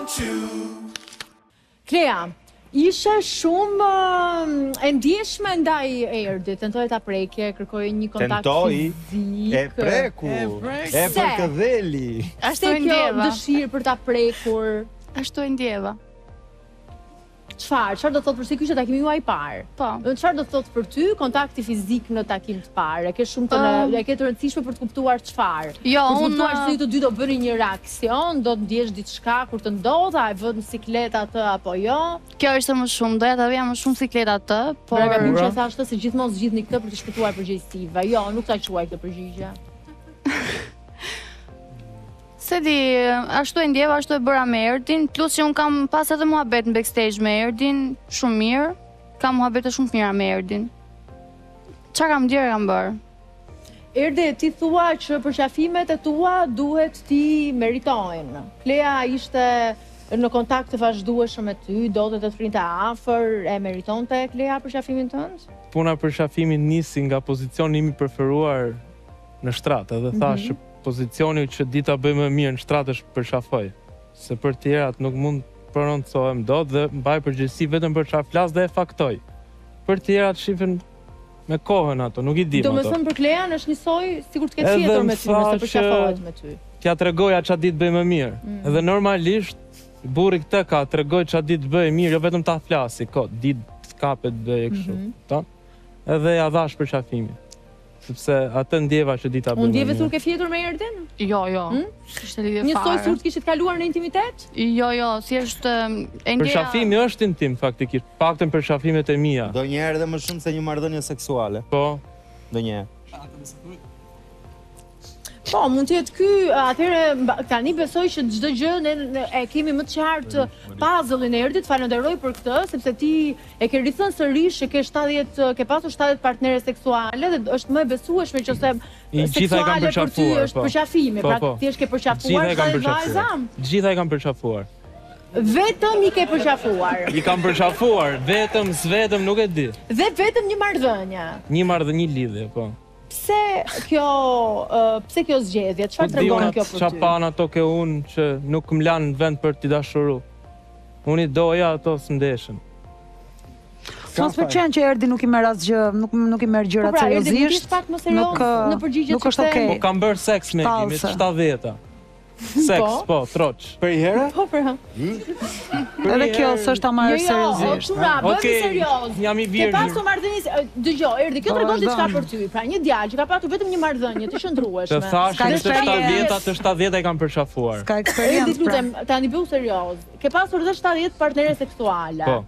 Klea, ishe shumë e ndjeshme ndaj Erdit, tentoj ta prekje, kërkoj një kontakt fizik. E preku, e përkëdheli. Ashtu e ndjeva. Dëshirë për ta prekur. Ashtu e ndjeva. Çfarë do të thotë për si ky ishte takimi juaj i parë? Po. Çfarë do të thotë për ty kontakti fizik në takim të parë? E ke shumë e ke të rëndësishme për të kuptuar çfarë? Jo, unë për të kuptuar se ju të dy do bëni një reaksion, do të ndjesh diçka kur të ndodh, a e vë në sikletë atë apo jo? Kjo ishte më shumë, doja ta vija më shumë sikletë atë, por gabim që thashtë se gjithmonë zgjidhni këtë për të shpëtuar përgjegjësive. Jo, nuk ta quaj këtë përgjigje. Se di, ashtu e ndjeva, ashtu e bëra me Erdin, plus që unë kam pas edhe muhabet në backstage me Erdin, shumë mirë, kam muhabete shumë mira me Erdin. Qa kam ndjerë kam bërë? Erdi, ti thua që përqafimet e tua duhet ti meritojnë. Klea ishte në kontakt të vazhdueshëm me ty, do të të frinte afër, e meritonte Klea përqafimin tënd? Puna përqafimin nisi nga pozicioni imi preferuar në shtratë, edhe thashë pozicioni që dita bëj më mirë në shtratë është përqafoj. Se për tjerat nuk mund prononcohem dot dhe mbaj përgjegjësi vetëm për çfarë flas dhe e faktoj. Për tjerat shifen me kohën ato, nuk i dim ato. Do të thënë për Klean është njësoj sikur të ketë fjetur me ty, nëse përqafohet me ty. T'ja tregoja ç'a ditë bëj më mirë. Edhe normalisht burri këtë ka tregoj ç'a ditë bëj mirë, jo vetëm ta flasi, ditë kapet bëj kështu. Edhe ja dhash përqafimin. Sepse atë ndjeva që dita bëjmë. Unë ndjeve sur ke fjetur me Erdin? Jo. Ishte lidhje fare. Njësoj sur të kishit kaluar në intimitet? Jo, thjesht e ndjeja. Përqafimi është intim faktikisht, paktën përqafimet e mia. Ndonjëherë edhe më shumë se një marrëdhënie seksuale. Po. Ndonjëherë. Po, mund të jetë ky, atëherë tani besoj që çdo gjë ne e kemi më të qartë puzzle-in e Erdit, falenderoj për këtë, sepse ti e ke rithënë sërish, ke pasur 70 partnere seksuale dhe është më e besueshme që se seksuale për ty është përqafimi, pra ti është ke përqafuar 70 vajza? Gjitha e kam përqafuar. Vetëm i ke përqafuar? I kam përqafuar, vetëm, s'vetëm, nuk e di. Dhe vetëm një marrëdhënie? Një marrëdhënie lidhje, po. Pse kjo zgjedhje? Çfarë tregon kjo për ty? Çfarë pan ato ke unë që nuk më lanë në vend për t'i dashuru. Unë i doja ato s'ndeshen. Mos pëlqen që Erdi nuk i merr asgjë, nuk i merr gjërat seriozisht. Nuk është okay. Po kam bërë seks me kimi, 70-ta. Seks, po, troq. Për i herë? Po, për ha. Edhe kjo s'është ta marrë seriozisht. Bëni serioz. Jam i virgjin. Ke pasur marrëdhënie, dëgjoj, Erdi, kjo tregon diçka për ty. Pra një djalë që ka pasur vetëm një marrëdhënie të shëndrueshme. Të thash që të 70-ta e kam përqafuar. Ka eksperiencë. Erdi, lutem, tani bëu serioz. Ke pasur edhe 70 partnere seksuale. Po.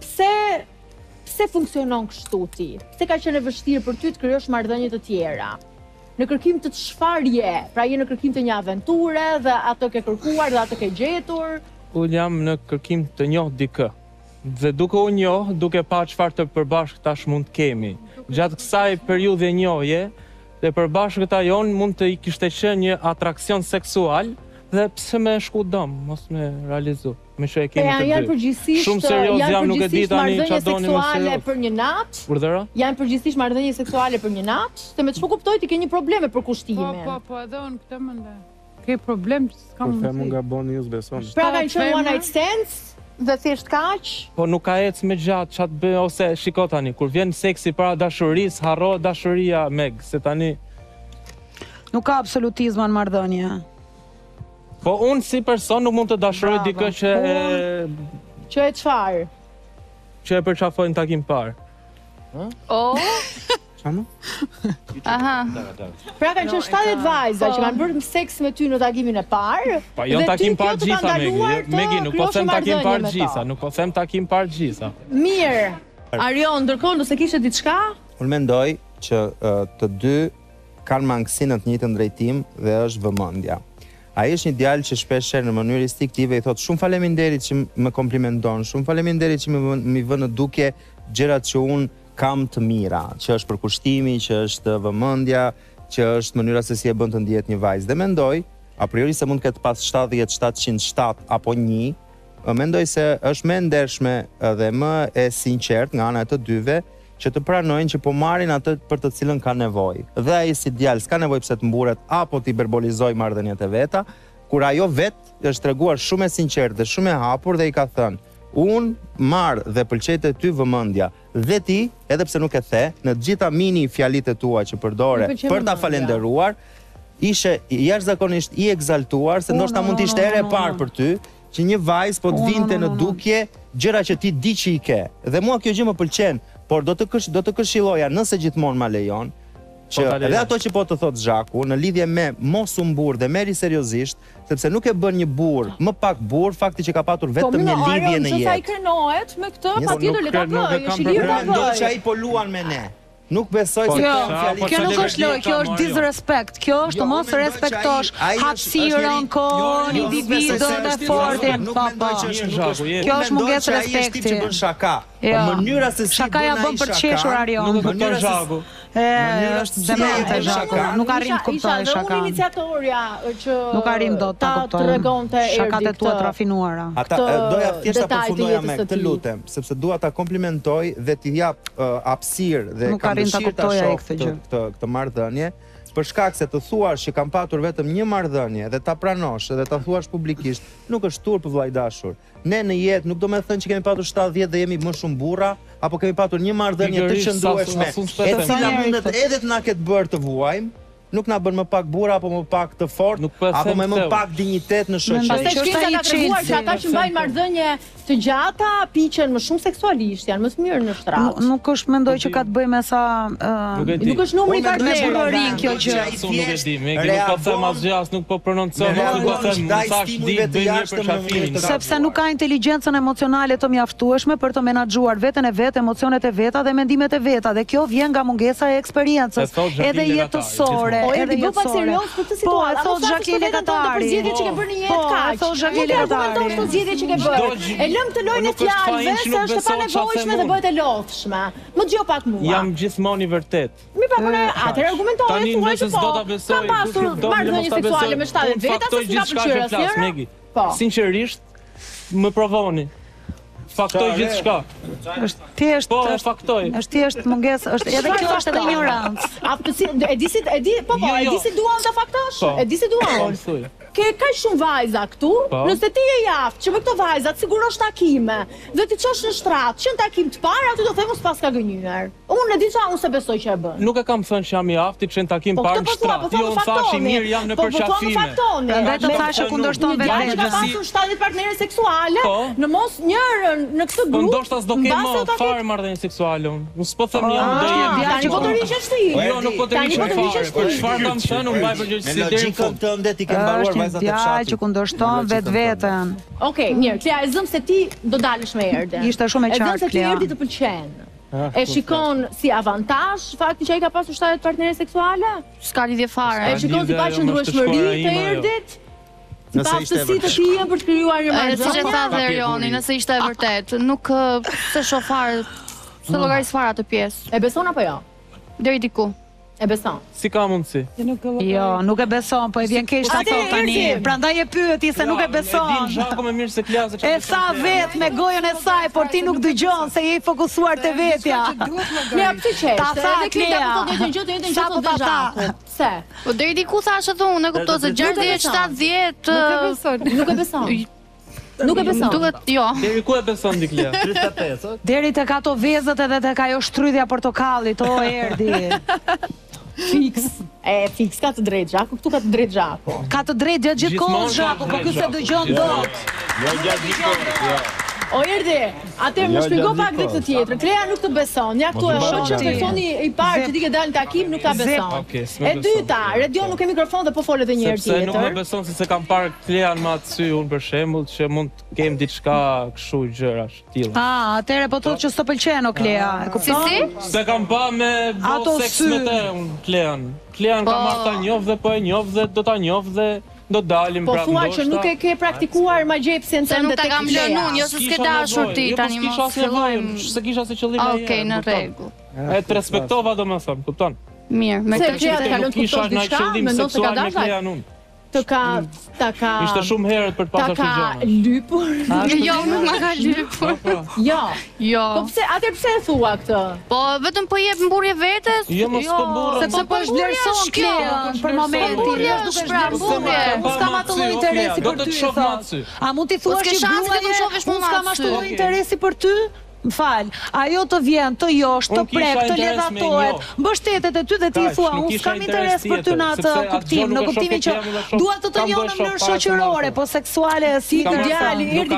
Pse funksionon kështu ti? Pse ka qenë e vështirë për ty të krijosh marrëdhënie të tjera? Në kërkim të çfarë je? Pra je në kërkim të një aventure dhe ato ke kërkuar dhe ato ke gjetur? Unë jam në kërkim të njoh dikë. Dhe duke u njoh, duke pa çfarë të përbashkëtash mund të kemi. Gjatë kësaj periudhe njohje, dhe përbashkëta jonë mund të i kishte qenë një atraksion seksual dhe pse me shku dëm, mos me realizu. Me që e kemi të dy. Janë përgjithsisht marrëdhënie seksuale për një natë? Urdhëro? Janë përgjithsisht marrëdhënie seksuale për një natë? Se me çfarë kuptoj ti ke një probleme për kushtimin. Po, edhe unë këtë mendoj. Ke problem që s'kam mundësi. Për them nga boni ju s'beson. Pra kanë qenë one night stands dhe thjesht kaq? Po nuk ka ecë me gjatë çat bë ose shiko tani, kur vjen seksi para dashurisë, harrohet dashuria meg, se tani nuk ka absolutizëm në marrëdhënie. Po unë si person nuk mund të dashuroj dikë që Që e çfarë? Që e përqafoj në takim parë. Çamë? Aha. Pra kanë qenë 70 vajza që kanë bërë seks me ty në takimin e parë. Po jo në takim parë gjitha, Megi, nuk po them takim parë gjitha, nuk po them takim parë gjitha. Mirë. Arion, ndërkohë nëse kishe diçka? Unë mendoj që të dy kanë mangësinë të njëjtën drejtim dhe është vëmendja. Ai është një djalë që shpeshherë në mënyrë instiktive i thot shumë faleminderit që më komplimenton, shumë faleminderit që më vën në dukje gjërat që un kam të mira, që është përkushtimi, që është vëmendja, që është mënyra se si e bën të ndihet një vajzë. Dhe mendoj, a priori se mund të ketë pas 70, 707 apo 1, mendoj se është më ndershme dhe më e sinqert nga ana e të dyve që të pranojnë që po marrin atë për të cilën ka nevojë. Dhe ai si djalë s'ka nevojë pse të mburet apo të hiperbolizojë marrëdhëniet e veta, kur ajo vetë është treguar shumë e sinqertë dhe shumë e hapur dhe i ka thënë, unë marr dhe pëlqejt e ty vëmendja dhe ti, edhe pse nuk e the, në të gjitha mini fjalitë tua që përdore për ta falenderuar, ishe jashtëzakonisht i egzaltuar, se ndoshta mund të ishte ere e parë për ty, që një vajzë po të vinte në dukje gjëra që ti di që i ke. Dhe mua kjo gjë më pëlqen, por do të këshilloja nëse gjithmonë ma lejon, që edhe ato që po të thot Zhaku, në lidhje me mos u mburr dhe meri seriozisht, sepse nuk e bën një burr më pak burr, fakti që ka patur vetëm një lidhje në jetë. Po, ai krenohet me këtë, patjetër le ta bëj, është i lirë ta bëj. Mendoj që ai po luan me ne. Nuk besoj se kjo nuk është lojë, kjo është disrespekt. Kjo është mos respektosh hapësirën, kohën, individën e fortin. Kjo është mungesë respekti. Mënyra se si Shakaja bën për qeshur Arion. Nuk kupton Zhaku. Është demente Zhaku. Nuk arrin të kuptoj Shakan. Unë iniciatorja që nuk arrin dot ta kuptoj. Tregonte Shakat e tua të rafinuara. Ata doja thjesht ta përfundoja me këtë lutem, sepse dua ta komplimentoj dhe t'i jap hapësirë dhe kam dëshirë ta shoh këtë marrëdhënie. Për shkak se të thuash që kam patur vetëm një marrëdhënie dhe ta pranosh dhe ta thuash publikisht, nuk është turp vllai dashur. Ne në jetë nuk do me thënë që kemi patur 70 dhe jemi më shumë burra, apo kemi patur një marrëdhënie të qëndrueshme, e cila mundet edhe të na ketë bërë të vuajmë, nuk na bën më pak burra apo më pak të fortë, apo më pak dinjitet në shoqëri. Pastaj shkenca ka treguar që ata që mbajnë marrëdhënie të gjata piqen më shumë seksualisht, janë më të mirë në shtratë. Nuk është mendoj që ka të bëjë me sa nuk është numri i partnerëve kjo që nuk e di, nuk po them asgjë, nuk po prononcoj, nuk po them tash di bëj për shafinin. Sepse nuk ka inteligjencën emocionale të mjaftueshme për të menaxhuar veten e vet, emocionet e veta dhe mendimet e veta, dhe kjo vjen nga mungesa e eksperiencës, edhe jetësore. Edhe jo pak serioz për këtë situatë. Po, thot Zhakile Katari. Zgjedhje që ke bërë në jetë kaq. Po, thot Zhakile Katari. Këto zgjedhje që ke bërë. E lëm të lojën e fjalëve se është e panevojshme dhe bëhet e lodhshme. Më dëgjoj pak mua. Jam gjithmonë i vërtet. Mi pa punë, atëherë argumentoje thuaj që po. Ka pasur marrëdhënie seksuale me 70 veta se s'ka pëlqyer asnjëra. Po. Sinqerisht, më provoni. Faktoj gjithçka. Është thjesht. Po, faktoj. Është thjesht mungesë, është edhe kjo është edhe ignorancë. E di si duan ta faktosh? E di si duan. Ke kaq shumë vajza këtu, nëse ti je jaftë që me këto vajzat sigurosh takime, dhe ti çosh në shtrat, që në takim të parë aty do themu s'pas ka gënjur. Unë e di çfarë, unë se besoj që e bën. Nuk e kam thënë që jam i aftë që në takim parë në shtrat. Jo, unë thash i mirë jam në përqafime. Prandaj të thashë ku ndoshton vetë. Ka pasur 70 partnere seksuale, në mos njërën në këtë grup. Po ndoshta s'do kem më fare marrëdhënie seksuale unë. Unë s'po them jam ndaj. Tani po të rishesh ti. Jo, nuk po të rishesh fare. Për çfarë kam thënë unë mbaj përgjegjësi deri në fund. Djalë që kundërshton vetveten. Okej, mirë, Klea, e zëm se ti do dalësh me Erdin. Ishte shumë e qartë, Klea. E zëm se ti Erdi të pëlqen. E shikon si avantazh fakti që ai ka pasur 70 partnere seksuale? S'ka lidhje fare. E shikon si paqëndrueshmëri të Erdit? Si pastësi të tij për të krijuar një marrëdhënie? Siç e tha dhe Erioni, nëse ishte e vërtet, nuk se shoh fare, se llogaris fare atë pjesë. E beson apo jo? Deri diku. E beson. Si ka mundsi? Jo, nuk e beson, po e vjen keq ta thot tani. Prandaj e pyeti se nuk e beson. E din Zhaku më mirë se Klea se çfarë. E sa vet me gojën e saj, por ti nuk dëgjon se je i fokusuar te vetja. Ne pse çesh? Ta tha Klea. Sa po ta tha? Pse? Po deri diku thashë thu, unë e kuptoj se 60, 70 nuk e beson. Nuk e beson. Duket jo. Deri ku e beson Klea? 35, deri tek ato vezët edhe tek ajo shtrydhja portokallit, o Erdi. Fix. Fix ka të drejtë Zhaku, këtu ka të drejtë Zhaku. Ka të drejtë gjithkohë Zhaku, po ky se dëgjon dot. Jo gjatë gjithkohë. O Erdi, atëherë më shpjego pak dhe këtë tjetër. Klea nuk të beson. Ja këtu e shoh që personi i parë që ti ke dalë në takim nuk ta beson. E dyta, Radio nuk ke mikrofon dhe po folet edhe një herë tjetër. Sepse nuk më beson se kam parë Klean me atë sy unë për shembull, që mund të kem diçka kështu gjërash të tilla. Atëherë po thotë që s'to pëlqen o Klea. E kupton? Se kam pa me seks me të unë Klean. Klean ka marrë ta njoh dhe po e njoh dhe do ta njoh dhe do dalim pra. Po thua që nuk e ke praktikuar magjepsen tënde tek Klea. Se nuk ta kam lënë unë, jo se s'ke dashur ti tani mos fillojmë. Se kisha se qëllim ai. Okej, në rregull. E të respektova domethënë, kupton? Mirë, me këtë që të kalon kisha në qëllim seksual me Klean unë. ta ka Ishte shumë herët për të pasur ta gjëra. ka lypur. Jo, nuk ma ka lypur. Jo. Jo. Po pse e thua këtë? Po vetëm po jep mburje vetes? Jo, mos po burrë. Sepse po vlerëson Klean për momentin. Burrje, Unë s'kam atë lloj interesi për ty, thot. A mund t'i thuash që gruaja, unë s'kam ashtu lloj interesi për ty? M'fal, ajo të vjen, të josh, të prek, të ledhatohet, mbështetet e ty dhe ti thua, unë s'kam interes për ty në atë kuptim, në kuptimin që dua të të njoh në mënyrë shoqërore, po seksuale si Djali, erdhi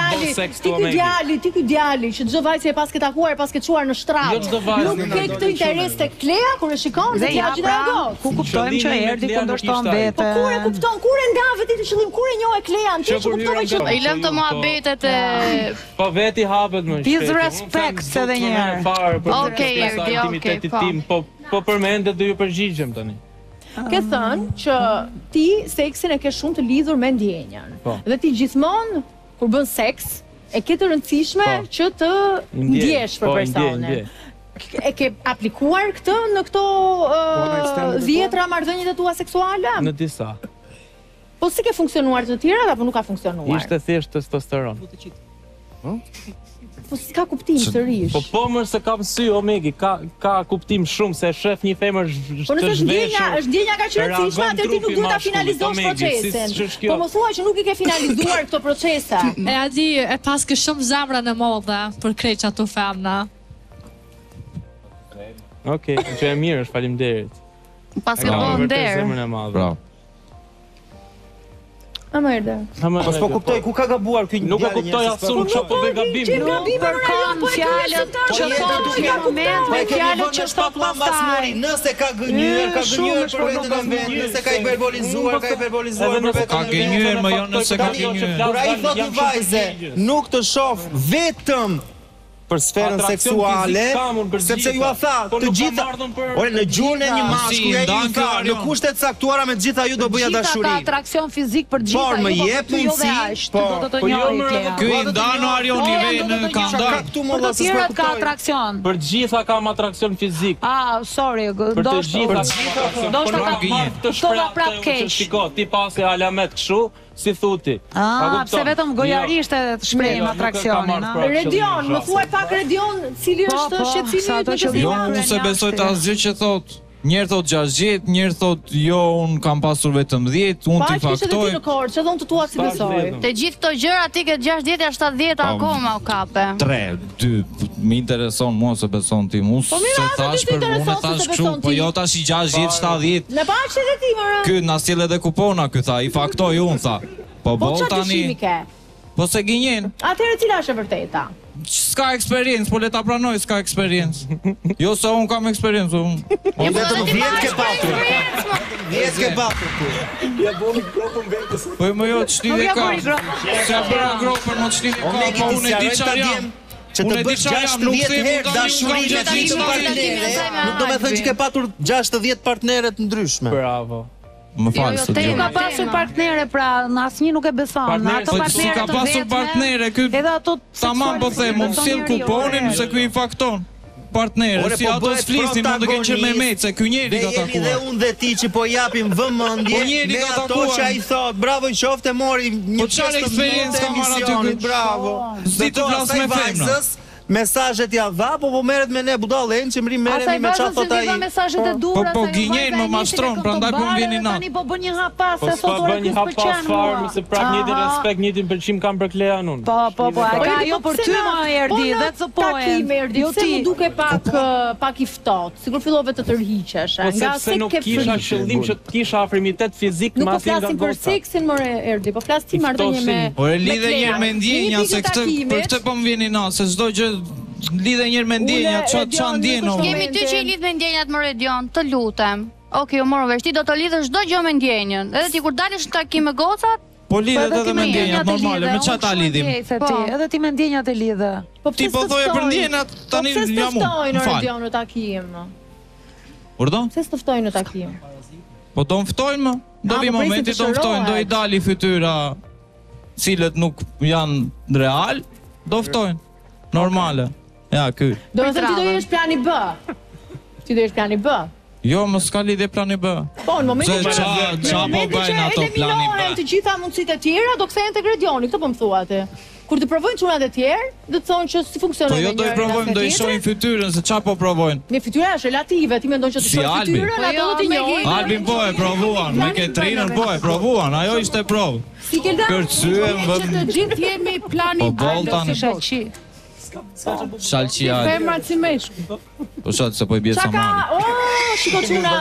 ti ky djali që çdo vajzë e pas ke takuar, pas ke çuar në shtrat. Nuk ke këtë interes tek Klea kur e shikon se ti gjithë ato. Ku kuptojmë që erdhi kundërshton vete. Po kur e kupton, kur e ndave ti të qëllim, kur e njoh e Klean, ti që kuptove që I lëm të muhabetet e Po veti hapet më shpejt. Respekt edhe një herë. Okej, Erdi, okej, po përmendet dhe ju përgjigjem tani. Ke thënë që ti seksin e ke shumë të lidhur me ndjenjën. Dhe ti gjithmonë kur bën seks e ke të rëndësishme që të ndjesh për personin. E ke aplikuar këtë në këto 10 marrëdhëniet e tua seksuale? Në disa. Po si ke funksionuar të tjerat apo nuk ka funksionuar? Ishte thjesht testosteron. Po s'ka kuptim sërish. Po më se kam sy Omegi, ka kuptim shumë se shef një femër të zhveshur. Po nëse është ndjenja ka që rëndësishme, atëherë ti nuk duhet ta finalizosh procesin. Po mos thuaj që nuk i ke finalizuar këto procese. E a di, e pas ke shumë zemra në modhe për krejt ato femna. Okej, që e mirë është, faleminderit. Pas ke bën nder. Bravo. Më erdhe. Po s'po kuptoj ku ka gabuar ky Nuk e kuptoj asun që po bëj gabim. Nuk përkon fjalët që thonë në moment me fjalët që thot pastaj. Nëse ka gënyer për veten e vet, nëse ka hiperbolizuar për veten e vet. Ka gënyer, më jo nëse ka gënyer. Kur ai thotë vajze, nuk të shoh vetëm për sferën seksuale, sepse ju a tha të gjitha, ore në gjuhën e një mashkulli ai i tha, në kushte të caktuara me të gjitha ju do bëja dashuri. Gjitha ka atraksion fizik për gjitha. Por më jep mundësi, do të njohë. Ky i ndano Arioni vjen ka ndar. Për të tjerat ka atraksion. Për gjitha kam atraksion fizik. Ah, sorry, do të kuptova prap keq. Shiko, ti pasi alamet kështu, si thuti. Pse vetëm gojarisht e shprehim atraksionin. Redion, më thuaj pak Redion, cili është shqetësimi yt në këtë Jo, unë se besoj të asgjë që thot. Njerë thot 60, njerë thot jo, unë kam pasur vetëm 10, unë t'i faktoj. Që dhon të tua si besoj. Të gjithë këto gjëra ti ke 60 e 70 akoma u kape. 3, 2, më intereson mua se beson ti. Unë se thash për unë thash kështu, po jo tash i 60, 70. Në paqet e ti më. Ky na sjell edhe kupona, ky tha, i faktoj unë tha. Po bol tani. Po se gënjen. Atëherë cila është e vërteta? S'ka eksperiencë, po le ta pranoj, s'ka eksperiencë. Jo se unë kam eksperiencë, unë. Unë vetëm 10 ke patur. 10 ke patur ti. Ja bëni gropën vetes. Po më jo ç'lidhje ka. Se bëra gropën, më ç'lidhje ka. Po unë e di çfarë jam. Që të bësh 60 herë dashurinë me një partnere, nuk do të thënë që ke patur 60 partnere të ndryshme. Bravo. Më falë së Te ju ka pasur partnere, pra në asnjë nuk e beson. Ato partnere si ka pasur partnere, ky edhe ato tamam po them, mund sjell kuponin se ky i fakton. Partnere, si ato s'flisin, mund të kenë qenë me mec, se ky njeri ka takuar. Dhe unë dhe ti që po japim vëmendje me ato që ai thot, bravo i qoftë, mori një çfarë eksperiencë ka marrë aty? Bravo. Si të flas me femra. Mesazhet ja dha, po merret me ne budallën që merremi me çfarë thot ai. Mesazhet e duhura. Po gënjen më mashtron, prandaj po vini natë. Tani po bën një hap pas, se thotë ora një hap pas farm, se prap një respekt, një pëlqim kam për Klean unë. Po, ka ajo për ty më erdhi, that's the point. Jo ti. Më duke pak i ftohtë, sikur fillove të tërhiqesh, nga se nuk kisha qëllim që të kisha afrimitet fizik me atë nga goca. Nuk po flasim për seksin më erdhi, po flas ti marrëdhënie me. Ore lidhe një me ndjenja se këtë për këtë po më vini natë, se çdo gjë lidhe njërë me ndjenja, qa ndjeno. Kemi ty që i lidh me ndjenjat më Redion, të lutem. Okej, u morë vesh, ti do të lidhësh çdo gjë me ndjenjën. Edhe ti kur dalësh në takim me gocat, po lidhet edhe me ndjenjat normale, me çfarë ta lidhim? Edhe ti me ndjenjat e lidhe. Ti po thoje për ndjenjat, tani jam unë. Po pse s'ftojnë Redion në takim? Urdhë? Pse s'ftojnë në takim? Po do më ftojnë më? Do vi momenti do më ftojnë, do i dali fytyra cilët nuk janë real, do ftojnë. Normale. Ja, ky. Do të thënë ti do jesh plani B. Ti do jesh plani B. Jo, më s'ka lidhje plani B. Po, në momentin që bëjnë ato plani B? Të gjitha mundësitë e tjera do kthehen tek radioni, këtë po më thua ti. Kur të provojnë çunat e tjerë, do të thonë që si funksionon. Po jo do të provojmë, do i shohim fytyrën se çfarë po provojnë. Me fytyra është relative, ti mendon që të shohim fytyrën, ato do të njohin. Albin po e provuan, me Ketrinën po e provuan, ajo ishte provë. Si Kelda? Kërcyem që të gjithë jemi plani B. Shalqi Ali. Femrat si meshkull. Po shatë se po i bje Samari. Shiko çuna.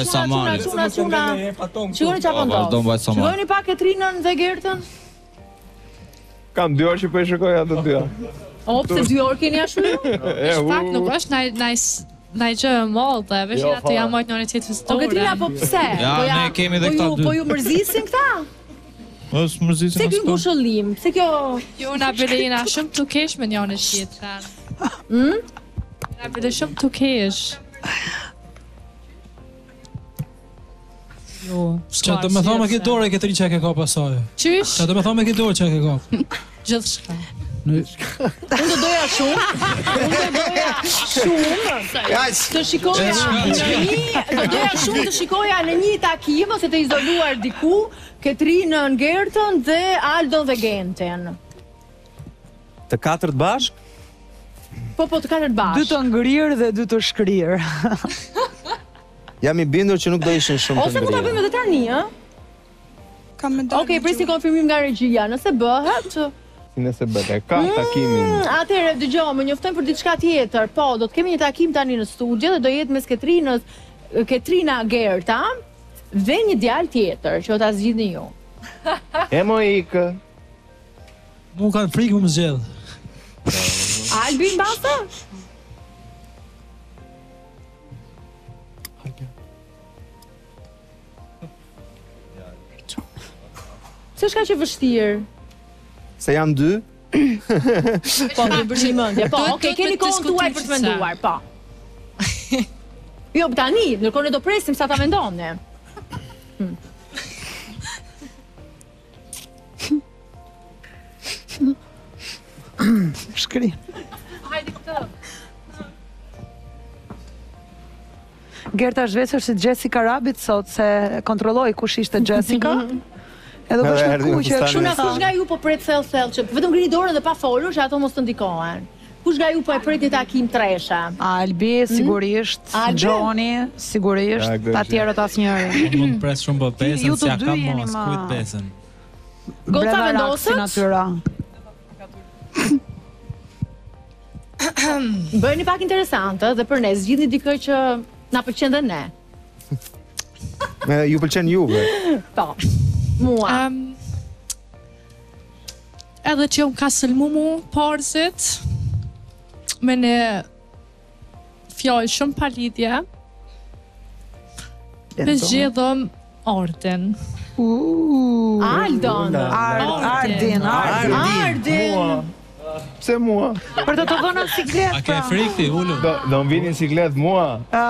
Shikoni çfarë po ndodh. Shikoni pak Ketrinën dhe Gertën. Kam 2 orë që po e shikoj ato dyja. Pse 2 orë keni ashtu? Fakt nuk është ndaj gjë e madhe, veç ato jam marrë njëri tjetër O Ketrina, po pse? Ja, ne kemi dhe këta dy. Po ju mërzisin këta? Mos mërzisin Se kjo ngushëllim, se kjo... Jo, na bële jena shumë të kesh me njëri tjetrën. Na bële shumë të kesh. Jo, Qa të me thonë me këtë dorë e Ketrin që e ke ka pasaj? Qysh? Qa të me thonë me këtë dorë që e ke ka? Gjithë shka. Unë do doja shumë të shikoja në një takim ose të izoluar diku Ketrinën, Gertën dhe Aldon dhe Gentin. Të 4 bashk? Po, të 4 bashk. 2 të ngrirë dhe 2 të shkrirë. Jam i bindur që nuk do ishin shumë të ngrirë. Ose mund ta bëjmë edhe tani, ë? Okej, presi konfirmim nga regjia, nëse bëhet. Nëse bëhet, ka takimin. Atëherë dëgjoj, më njoftojmë për diçka tjetër. Po, do të kemi një takim tani në studio dhe do jetë mes Ketrina Gerta dhe një djalë tjetër që do ta zgjidhni ju. E mo ikë. Mu kanë frikë më zgjedh. Albin basta? Se shka që vështirë? Se janë 2? Po, të bërshim mëndje, po, okej, keni kohën tuaj për të menduar, po. Jo, tani, nërkohë ne do presim sa ta mendone. Shkri. Hajde këtë. Gerta zhvesër si Jessica Rabbit sot, se kontrolloj kush ishte Jessica. Edhe po shkëkuqe. Shuna, kush nga ju po pret thellë që vetëm ngrini dorën dhe pa folur që ato mos të ndikohen. Kush nga ju po e pret një takim tresha? Albi, sigurisht. Gjoni, sigurisht. Pa tjerët asnjëri. Mund pres shumë për pesën, si a ka mos, kujt pesën. Goca vendosët? Bëjni pak interesante dhe për ne, zgjidhni dikë që na pëlqen dhe ne. Ju pëlqen juve? Po. Mua. Edhe që unë ka sëlmu mu parësit me në fjallë shumë palidhja dhe zgjedhëm Ardin. Aldon. Ardin. Pse mua? Për të vënë në siklet. A ke frikti, ullu? Do më vini në siklet mua.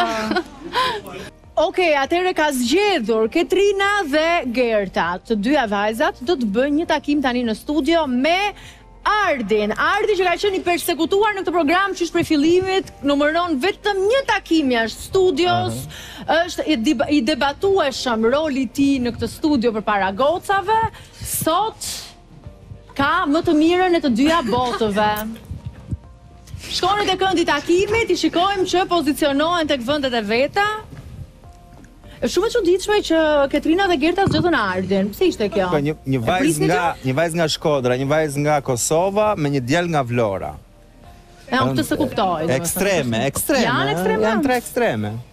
Okej, atëherë ka zgjedhur Ketrina dhe Gerta, të dyja vajzat, do të bëjnë një takim tani në studio me Ardin. Ardi që ka qenë i persekutuar në këtë program që është prej fillimit, numëron vetëm një takim jashtë studios, është i debatueshëm roli i tij në këtë studio përpara gocave, sot ka më të mirën e të dyja botëve. Shkoni te këndi i takimit, i shikojmë që pozicionohen tek vendet e veta. Është shumë e çuditshme që Ketrina dhe Gerta zgjodhën Ardin. Pse ishte kjo? Një vajzë nga Shkodra, një vajzë nga Kosova me një djalë nga Vlora. Unë këtë se kuptoj. Ekstreme. Janë ekstreme? Janë 3 ekstreme.